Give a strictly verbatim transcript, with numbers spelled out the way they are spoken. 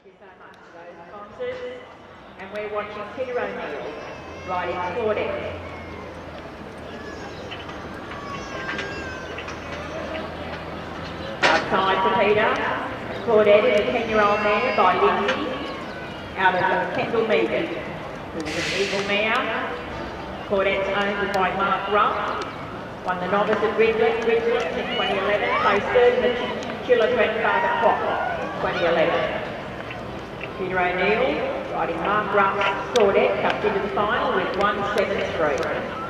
you so much to those sponsors. And we're watching Peter O'Neill riding Claudette. Outside for Peter. Claudette is a ten-year-old mare by Lindsay out of Kendall Meagan, who was an Eagle mare. Claudette's owned by Mark Ruff. Won the novice at Ridgeland, Ridgeland in twenty eleven. Placed third in the Chinchilla Grandfather Crop in twenty eleven. Peter O'Neill riding Mark Ruff's Claudette comes into the final with one seven three.